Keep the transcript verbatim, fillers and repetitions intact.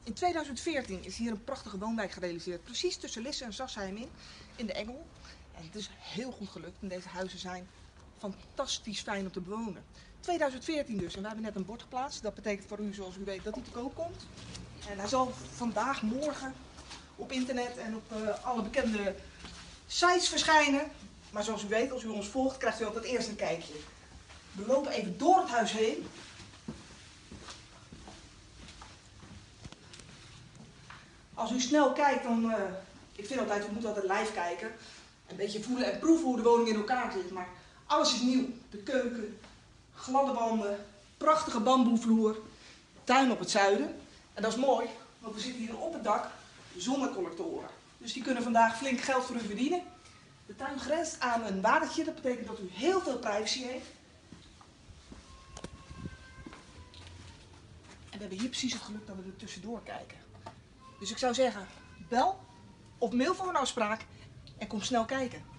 In tweeduizend veertien is hier een prachtige woonwijk gerealiseerd, precies tussen Lisse en Sassheim in, in de Engel. En het is heel goed gelukt en deze huizen zijn fantastisch fijn om te bewonen. tweeduizend veertien dus, en we hebben net een bord geplaatst. Dat betekent voor u, zoals u weet, dat hij te koop komt. En hij zal vandaag, morgen op internet en op uh, alle bekende sites verschijnen. Maar zoals u weet, als u ons volgt, krijgt u altijd eerst een kijkje. We lopen even door het huis heen. Als u snel kijkt, dan, uh, ik vind altijd, u moet altijd live kijken. Een beetje voelen en proeven hoe de woning in elkaar zit. Maar alles is nieuw. De keuken, gladde wanden, prachtige bamboevloer, tuin op het zuiden. En dat is mooi, want we zitten hier op het dak zonnecollectoren. Dus die kunnen vandaag flink geld voor u verdienen. De tuin grenst aan een watertje, dat betekent dat u heel veel privacy heeft. En we hebben hier precies het geluk dat we er tussendoor kijken. Dus ik zou zeggen, bel of mail voor een afspraak en kom snel kijken.